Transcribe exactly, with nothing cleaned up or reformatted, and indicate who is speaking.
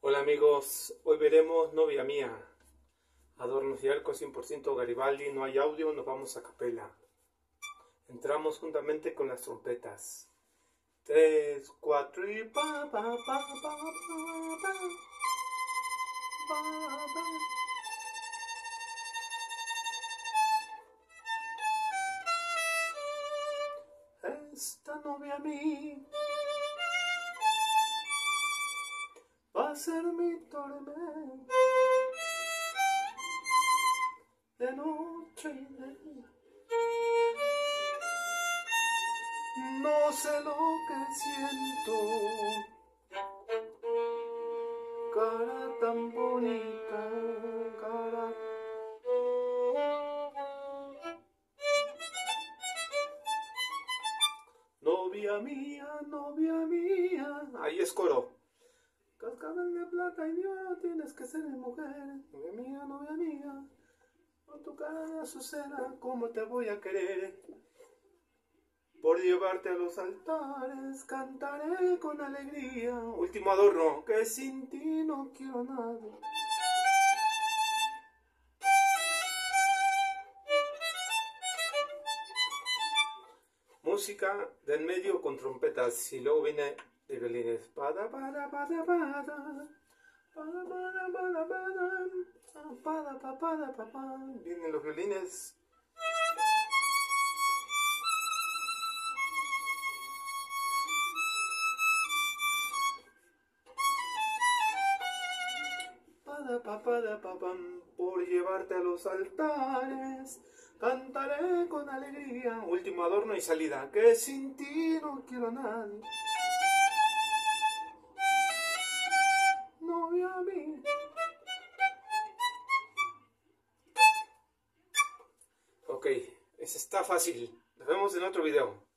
Speaker 1: Hola amigos, hoy veremos Novia Mía. Adornos y arcos cien por ciento Garibaldi, no hay audio, nos vamos a capela. Entramos juntamente con las trompetas. Tres, cuatro y pa pa pa pa pa pa pa pa. Esta novia mía va a ser mi tormento de noche y de día. No sé lo que siento, cara tan bonita, cara. Novia mía, novia mía. Ahí es coro. Cascabel de plata y de oro, tienes que ser mi mujer. Novia mía, novia mía. Con tu cara de azucena, ¿cómo te voy a querer? Por llevarte a los altares, cantaré con alegría. Último adorno, que sin ti no quiero nada. Música del medio con trompetas y luego viene de violines. Pada, pada, pada, pada. Pada, pada, pada, pada. Pada, pada, pada, pada. Vienen los violines. Pada, pada, pada, pada. Por llevarte a los altares, cantaré con alegría. Último adorno y salida. Que sin ti no quiero a nadie. Novia mía. Ok, ese está fácil. Nos vemos en otro video.